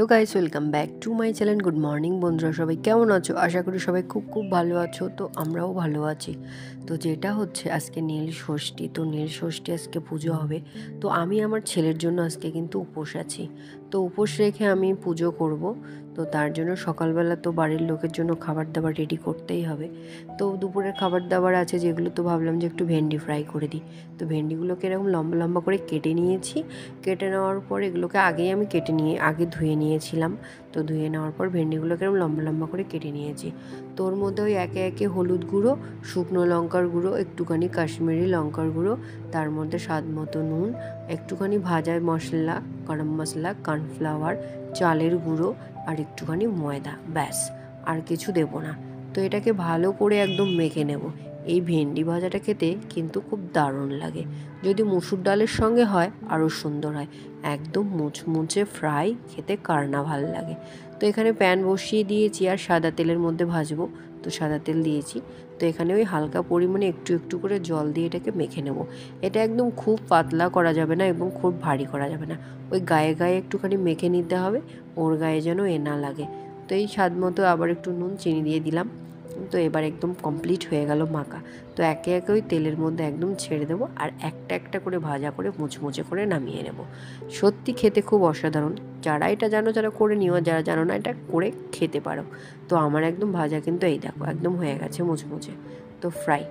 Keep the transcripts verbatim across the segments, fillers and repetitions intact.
Guys, welcome back to my channel. Good morning বন্ধুরা, সবাই কেমন আছো? আশা করি সবাই খুব খুব ভালো আছো। তো আমরাও ভালো আছি। তো যেটা হচ্ছে আজকে নীল ষষ্ঠী, তো নীল ষষ্ঠী আজকে পুজো হবে। তো আমি আমার ছেলের জন্য আজকে কিন্তু উপোস আছি। তো উপোস রেখে আমি পুজো করব। তো তার জন্য সকালবেলা তো বাড়ির লোকের জন্য খাবার দাবার রেডি করতেই হবে। তো দুপুরের খাবার দাবার আছে যেগুলো, তো ভাবলাম যে একটু ভেন্ডি ফ্রাই করে দিই। তো ভেন্ডিগুলোকে এরকম লম্বা লম্বা করে কেটে নিয়েছি। কেটে নেওয়ার পর এগুলোকে আগেই আমি কেটে নিয়ে আগে ধুয়ে নিয়েছিলাম। তো ধুয়ে নেওয়ার পর ভেন্ডিগুলোকে এরকম লম্বা লম্বা করে কেটে নিয়েছি। তো ওর মধ্যে ওই একে একে হলুদ গুঁড়ো, শুকনো লঙ্কার গুঁড়ো, একটুখানি কাশ্মীরি লঙ্কার গুঁড়ো, তার মধ্যে স্বাদ মতো নুন, একটুখানি ভাজা মশলা, গরম মশলা, কর্নফ্লাওয়ার, চালের গুঁড়ো আর একটুখানি ময়দা, ব্যাস আর কিছু দেবো না। তো এটাকে ভালো করে একদম মেখে নেব। এই ভেন্ডি ভাজাটা খেতে কিন্তু খুব দারুণ লাগে। যদি মুসুর ডালের সঙ্গে হয় আরও সুন্দর হয়। একদম মুচমুচে ফ্রাই, খেতে কার না ভালো লাগে। তো এখানে প্যান বসিয়ে দিয়েছি আর সাদা তেলের মধ্যে ভাজবো। তো সাদা তেল দিয়েছি। তো এখানে ওই হালকা পরিমাণে একটু একটু করে জল দিয়ে এটাকে মেখে নেব। এটা একদম খুব পাতলা করা যাবে না এবং খুব ভারী করা যাবে না। ওই গায়ে গায়ে একটুখানি মেখে নিতে হবে, ওর গায়ে যেন এ না লাগে। তো এই স্বাদ মতো আবার একটু নুন চিনি দিয়ে দিলাম। তো এবার একদম কমপ্লিট হয়ে গেল মাখা। তো একে একে ওই তেলের মধ্যে একদম ছেড়ে দেবো আর একটা একটা করে ভাজা করে মুচমুচে করে নামিয়ে নেব। সত্যি খেতে খুব অসাধারণ। যারা এটা জানো যারা করে নিও, যারা জানো না এটা করে খেতে পারো। তো আমার একদম ভাজা কিন্তু এই দেখো একদম হয়ে গেছে মুচমুচে। তো ফ্রাই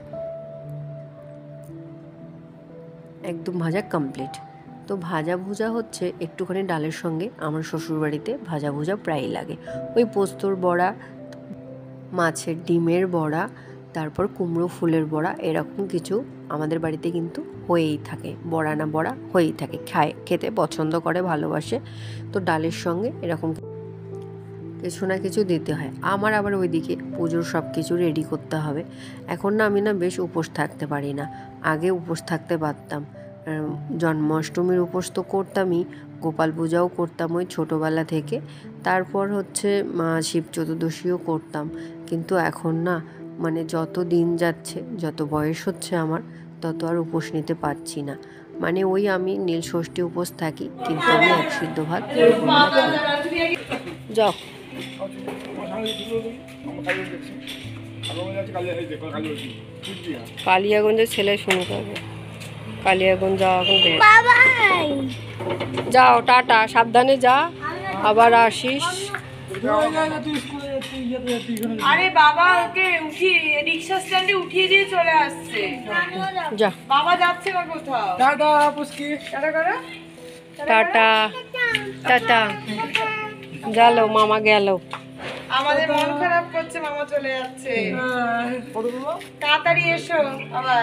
একদম ভাজা কমপ্লিট। তো ভাজা ভুজা হচ্ছে একটুখানি ডালের সঙ্গে। আমার শ্বশুরবাড়িতে ভাজা ভুজা প্রায়ই লাগে। ওই পোস্তর বড়া, মাছের ডিমের বড়া, তারপর কুমড়ো ফুলের বড়া, এরকম কিছু আমাদের বাড়িতে কিন্তু হয়েই থাকে। বড়া না বড়া হয়েই থাকে, খায়, খেতে পছন্দ করে, ভালোবাসে। তো ডালের সঙ্গে এরকম কিছু না কিছু দিতে হয়। আমার আবার ওইদিকে পুজোর সব কিছু রেডি করতে হবে। এখন না আমি না বেশ উপোস থাকতে পারি না। আগে উপোস থাকতে পারতাম। জন্মাষ্টমীর উপোস তো করতামই, গোপাল পূজাও করতাম ওই ছোটোবেলা থেকে। তারপর হচ্ছে শিব চতুর্দশীও করতাম। কিন্তু এখন না, মানে যত দিন যাচ্ছে, যত বয়স হচ্ছে আমার, তত আর উপোস নিতে পারছি না। মানে ওই আমি নীল ষষ্ঠী উপোস থাকি, কিন্তু আমি এক সিদ্ধ ভাত যাও। কালিয়াগঞ্জের ছেলে শুনতে হবে। কালিয়াগঞ্জ যাওয়া এখন যাও, টাটা, সাবধানে যা, আবার আসিস। আরে বাবা ওকে উঠিয়ে রিক্সা স্ট্যান্ডে উঠিয়ে দিয়ে চলে আসছে। যা, বাবা যাচ্ছে না কোথাও। টাটা পুচকি, টাটা করো, টাটা টাটা। গেল মামা, গেল। আমাদের মন খারাপ করছে, মামা চলে যাচ্ছে। তাড়াতাড়ি এসো আবার।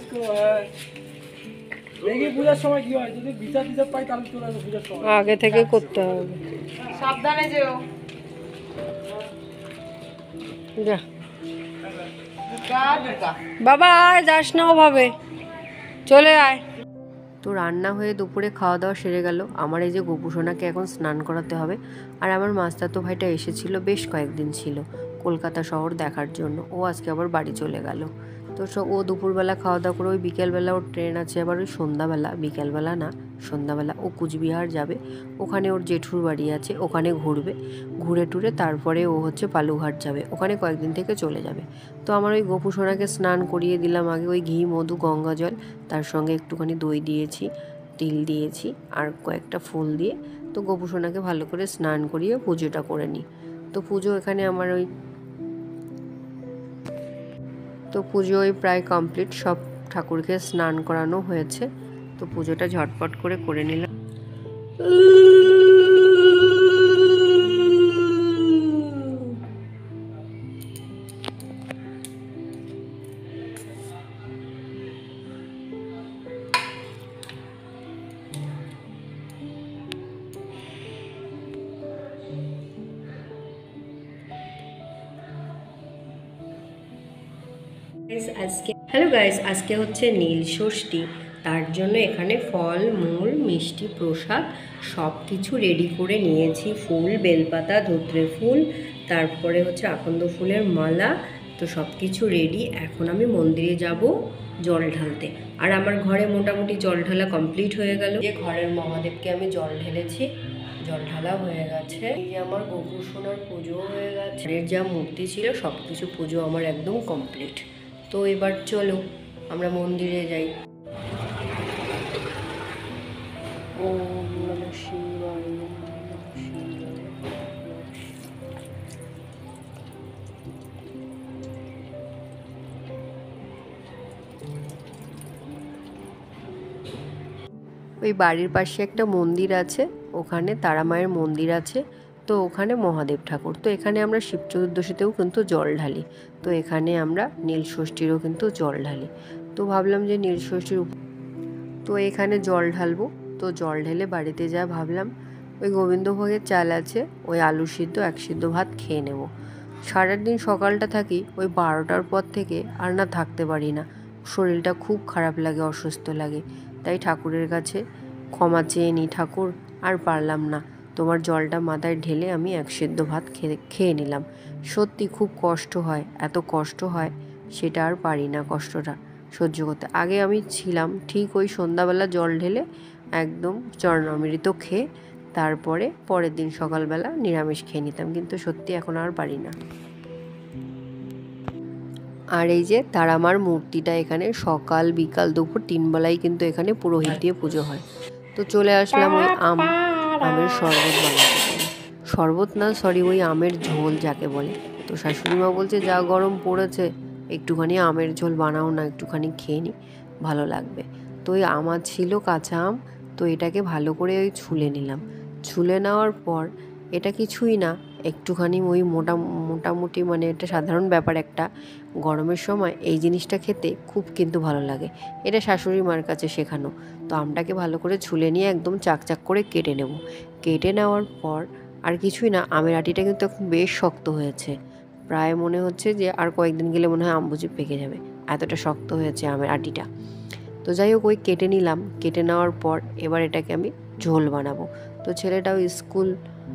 পূজার সময় কি হয়, যদি বিচার টিচার পাই তাহলে চলে আসবে পূজার সময়। আগে থেকে করতে হবে। সাবধানে যেও। যা বাবা, আর যাস না ওভাবে, চলে আয়। তো রান্না হয়ে দুপুরে খাওয়া দাওয়া সেরে গেল। আমার এই যে গোপুসোনাকে এখন স্নান করাতে হবে। আর আমার মাস্তাতো ভাইটা এসেছিল, বেশ কয়েকদিন ছিল কলকাতা শহর দেখার জন্য। ও আজকে আবার বাড়ি চলে গেল। তো সব ও দুপুরবেলা খাওয়া দাওয়া করে ওই বিকেলবেলা ওর ট্রেন আছে আবার ওই সন্ধ্যাবেলা, বিকেলবেলা না সন্ধ্যাবেলা ও কুচবিহার যাবে। ওখানে ওর জেঠুর বাড়ি আছে, ওখানে ঘুরবে। ঘুরে টুরে তারপরে ও হচ্ছে বালুঘাট যাবে, ওখানে কয়েকদিন থেকে চলে যাবে। তো আমার ওই গোপু সোনাকে স্নান করিয়ে দিলাম আগে। ওই ঘি, মধু, গঙ্গা জল, তার সঙ্গে একটুখানি দই দিয়েছি, তিল দিয়েছি আর কয়েকটা ফুল দিয়ে। তো গোপু সোনাকে ভালো করে স্নান করিয়ে পুজোটা করে নিই। তো পুজো এখানে আমার ওই তো পুজো ওই প্রায় কমপ্লিট, সব ঠাকুরকে স্নান করানো হয়েছে। তো পুজোটা ঝটপট করে করে নিলাম। আজকে হ্যালো গাইস, আজকে হচ্ছে নীল ষষ্ঠী। তার জন্য এখানে ফল মূল, মিষ্টি, প্রসাদ সব কিছু রেডি করে নিয়েছি। ফুল, বেলপাতা, ধুত্রে ফুল, তারপরে হচ্ছে আকন্দ ফুলের মালা। তো সব কিছু রেডি। এখন আমি মন্দিরে যাব জল ঢালতে। আর আমার ঘরে মোটামুটি জল ঢালা কমপ্লিট হয়ে গেল। যে ঘরের মহাদেবকে আমি জল ঢেলেছি, জল ঢালা হয়ে গেছে। এই যে আমার গোকুল সোনার পুজো হয়ে গেছে, এর যা মূর্তি ছিল সব কিছু পুজো আমার একদম কমপ্লিট। তো এবার চলো আমরা মন্দিরে যাই। ওম নমঃ শিবায়, ওম নমঃ শিবায়। ওই বাড়ির পাশে একটা মন্দির আছে, ওখানে তারা মায়ের মন্দির আছে, তো ওখানে মহাদেব ঠাকুর। তো এখানে আমরা শিব চতুর্দশীতেও কিন্তু জল ঢালি, তো এখানে আমরা নীল ষষ্ঠীরও কিন্তু জল ঢালি। তো ভাবলাম যে নীল ষষ্ঠীর তো এখানে জল ঢালবো। তো জল ঢেলে বাড়িতে যা ভাবলাম ওই গোবিন্দভোগের চাল আছে, ওই আলু সিদ্ধ এক সিদ্ধ ভাত খেয়ে নেব। সারাদিন সকালটা থাকি ওই বারোটার পর থেকে আর না থাকতে পারি না, শরীরটা খুব খারাপ লাগে, অসুস্থ লাগে। তাই ঠাকুরের কাছে ক্ষমা চেয়ে নিই, ঠাকুর আর পারলাম না, তোমার জলটা মাথায় ঢেলে আমি এক সিদ্ধ ভাত খেয়ে খেয়ে নিলাম। সত্যি খুব কষ্ট হয়, এত কষ্ট হয় সেটা আর পারি না কষ্টটা সহ্য করতে। আগে আমি ছিলাম ঠিক ওই সন্ধ্যাবেলা জল ঢেলে একদম চরণামৃত খেয়ে তারপরে পরের দিন সকালবেলা নিরামিষ খেয়ে নিতাম, কিন্তু সত্যি এখন আর পারি না। আর এই যে তারামার মূর্তিটা এখানে সকাল বিকাল দুপুর তিন বেলায় কিন্তু এখানে পুরোহিত দিয়ে পুজো হয়। তো চলে আসলাম ওই আম আমের শরবত বানাতে। শরবত না সরি ওই আমের ঝোল যাকে বলে। তো শাশুড়ি মা বলছে যা গরম পড়েছে একটুখানি আমের ঝোল বানাও না, একটুখানি খেয়ে নি, ভালো লাগবে। তো ওই আমার ছিল কাঁচা আম, তো এটাকে ভালো করে ওই ছুলে নিলাম। ছুলে নেওয়ার পর এটা কিছুই না, একটুখানি ওই মোটা মোটামুটি মানে এটা সাধারণ ব্যাপার, একটা গরমের সময় এই জিনিসটা খেতে খুব কিন্তু ভালো লাগে। এটা শাশুড়ি মার কাছে শেখানো। তো আমটাকে ভালো করে ছুলে নিয়ে একদম চাকচাক করে কেটে নেব। কেটে নেওয়ার পর আর কিছুই না, আমের আটিটা কিন্তু এখন বেশ শক্ত হয়েছে, প্রায় মনে হচ্ছে যে আর কয়েকদিন গেলে মনে হয় আম বুঝি পেকে যাবে, এতটা শক্ত হয়েছে আমের আটিটা। তো যাই হোক ওই কেটে নিলাম, কেটে নেওয়ার পর এবার এটাকে আমি ঝোল বানাবো। তো ছেলেটাও স্কুল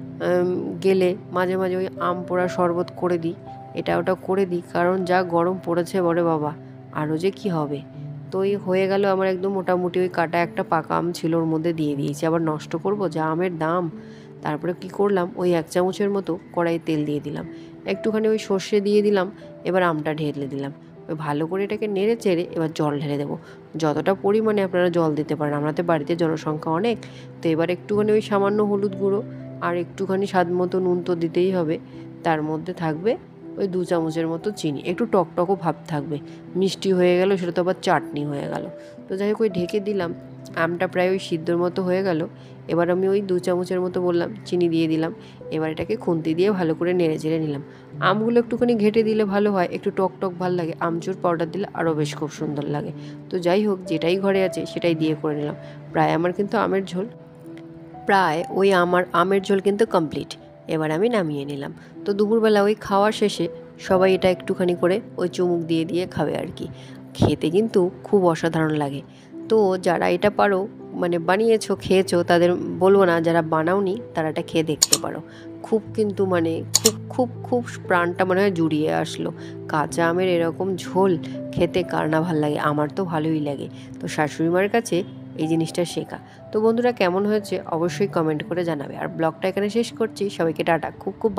গেলে মাঝে মাঝে ওই আম পোড়া শরবত করে দিই, এটা ওটা করে দিই, কারণ যা গরম পড়েছে বলে বাবা আরও যে কি হবে। তো ওই হয়ে গেল আমার একদম মোটামুটি, ওই কাটা একটা পাকা আম ছিল ওর মধ্যে দিয়ে দিয়েছি, আবার নষ্ট করব যা আমের দাম। তারপরে কি করলাম, ওই এক চামচের মতো কড়াইয়ে তেল দিয়ে দিলাম, একটুখানি ওই সর্ষে দিয়ে দিলাম, এবার আমটা ঢেলে দিলাম। ওই ভালো করে এটাকে নেড়ে চেড়ে এবার জল ঢেলে দেবো, যতটা পরিমাণে আপনারা জল দিতে পারেন। আমাদের বাড়িতে জনসংখ্যা অনেক, তো এবার একটুখানি ওই সামান্য হলুদ গুঁড়ো আর একটুখানি স্বাদ মতো নুন তো দিতেই হবে, তার মধ্যে থাকবে ওই দু চামচের মতো চিনি, একটু টকটকও ভাব থাকবে। মিষ্টি হয়ে গেল সেটা তো আবার চাটনি হয়ে গেল। তো যাই হোক ওই ঢেকে দিলাম, আমটা প্রায় ওই সিদ্ধর মতো হয়ে গেল। এবার আমি ওই দু চামচের মতো বললাম চিনি দিয়ে দিলাম, এবার এটাকে খুন্তি দিয়ে ভালো করে নেড়ে চেড়ে নিলাম। আমগুলো একটুখানি ঘেটে দিলে ভালো হয়, একটু টক টক ভালো লাগে, আমচুর পাউডার দিলে আরও বেশ খুব সুন্দর লাগে। তো যাই হোক যেটাই ঘরে আছে সেটাই দিয়ে করে নিলাম। প্রায় আমার কিন্তু আমের ঝোল প্রায় ওই আমার আমের ঝোল কিন্তু কমপ্লিট। এবার আমি নামিয়ে নিলাম। তো দুপুরবেলা ওই খাওয়া শেষে সবাই এটা একটুখানি করে ওই চুমুক দিয়ে দিয়ে খাবে আর কি। খেতে কিন্তু খুব অসাধারণ লাগে। তো যারা এটা পারো মানে বানিয়েছো খেয়েছো তাদের বলবো না, যারা বানাওনি তারা এটা খেয়ে দেখতে পারো। খুব কিন্তু মানে খুব খুব খুব প্রাণটা মনে হয় জুড়িয়ে আসলো। কাঁচা আমের এরকম ঝোল খেতে কার না ভালো লাগে, আমার তো ভালোই লাগে। তো শাশুড়ি মার কাছে এই জিনিসটা শেখা। তো বন্ধুরা কেমন হয়েছে অবশ্যই কমেন্ট করে জানাবে। আর ব্লগটা এখানে শেষ করছি, সবাইকে টাটা, খুব খুব